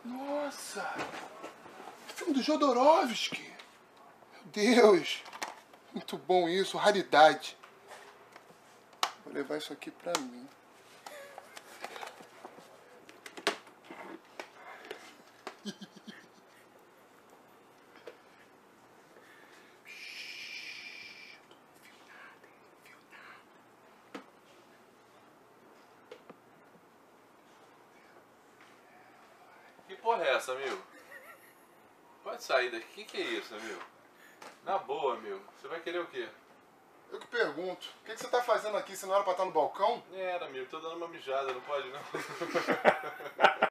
Nossa! Filme do Jodorowsky! Meu Deus! Muito bom isso, raridade. Vou levar isso aqui pra mim. Que porra é essa, amigo? Pode sair daqui. Que é isso, amigo? Na boa, amigo. Você vai querer o quê? Eu que pergunto, o que você tá fazendo aqui? Você não era pra estar no balcão? Era, amigo. Tô dando uma mijada, não pode não?